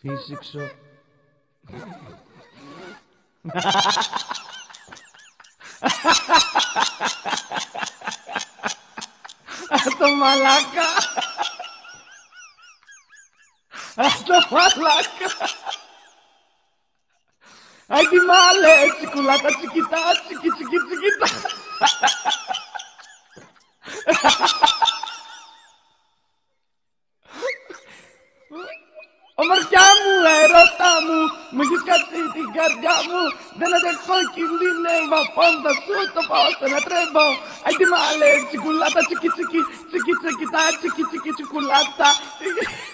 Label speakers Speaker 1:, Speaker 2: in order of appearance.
Speaker 1: Φύσηξο. Αυτό μαλάκα. Αυτό μαλάκα. Άγι μάλε, τσικουλάτα, τσικιτά, τσικι, τσικι, τσικιτά. Ομορφιά μου, ερώτα μου, μου έχεις κάτσει την καρδιά μου. Δεν αντέχω κινδύνευα, πόντα σου το πώς να τρέμω. Άγι μάλε, τσικουλάτα, τσικι, τσικι, τσικι, τσικιτά, τσικι, τσικι, τσικουλάτα.